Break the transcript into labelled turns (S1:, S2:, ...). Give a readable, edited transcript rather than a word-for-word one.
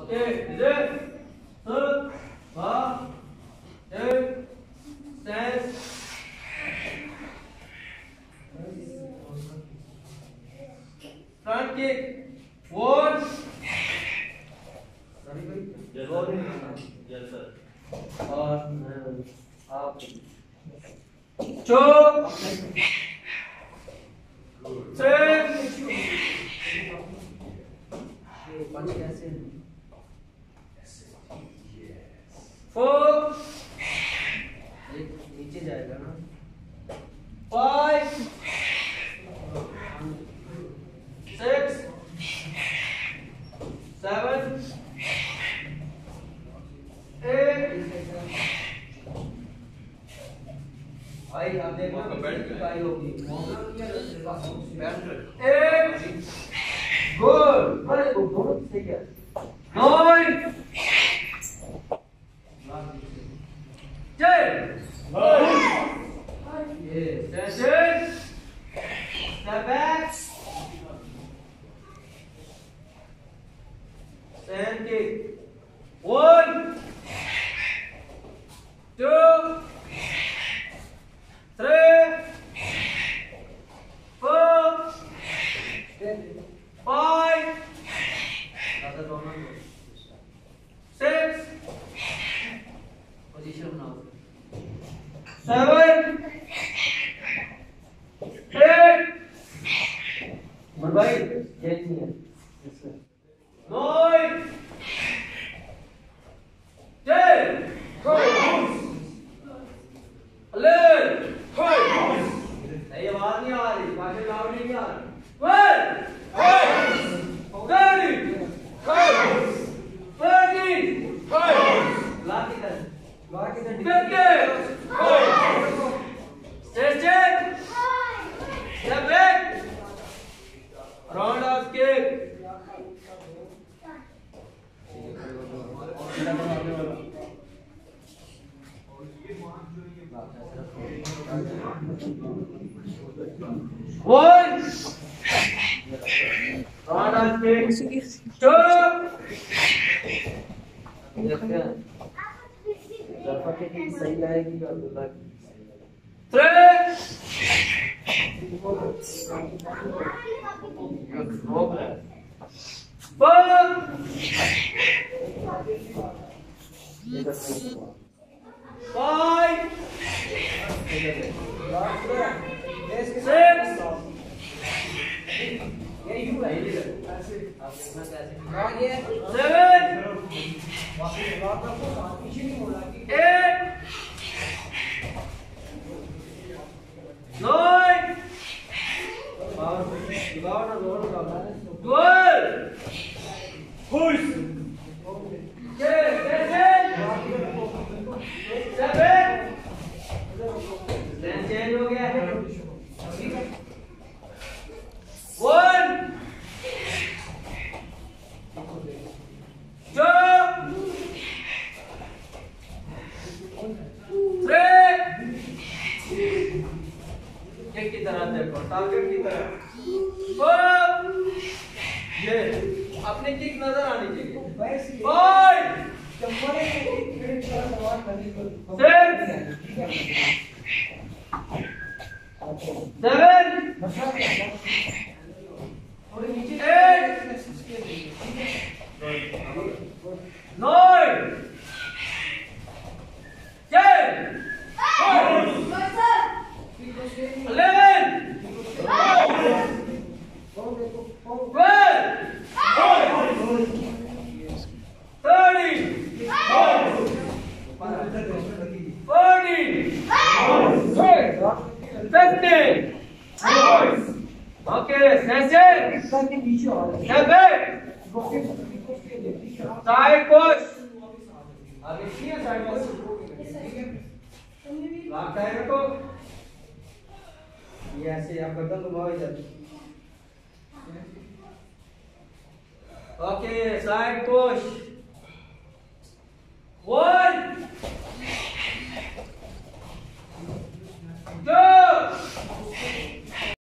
S1: Okay, ready? Third, one, two, stand. Front kick. One.
S2: Yes, sir.
S1: और आप two, three, four,
S3: नीचे जाएगा ना
S1: 5, 6, 7, 8.
S3: भाई आप देखो
S1: कितनी होगी
S3: 8
S1: 8. Good.
S3: अरे वो दोनों सही है
S1: 9, 10.
S3: ये
S1: Stand. Step back. Stand kick. 1, 2, 3, 4, 5, 6,
S3: position बनाओ
S1: 7, 8,
S3: भाई ये नहीं है
S1: 9, 10, 11. सही आवाज नहीं आ रही, बाकी लाउड नहीं आ रही. 12, 13, 14,
S3: ला किधर
S1: 15. Stay still. Step back. Roundhouse kick. One. Roundhouse kick. 2.
S3: सही लाएगी का दूल्हा
S1: 3. Five, 8, 9, 12. Push. 7. Stand change हो गया है. 1, 2, 3. किक की तरह देखो, टारगेट की तरह. 4. ये अपनी किक नजर आनी चाहिए. 5, 6, 7, 8, 9, 10, 11, 12, 13, 14, 15. Okay, session. Step back. Side push. अभी किया side push. लाख टाइम रखो. ये ऐसे आप गर्दन घुमाओ इधर. Okay, side push. 1, 2,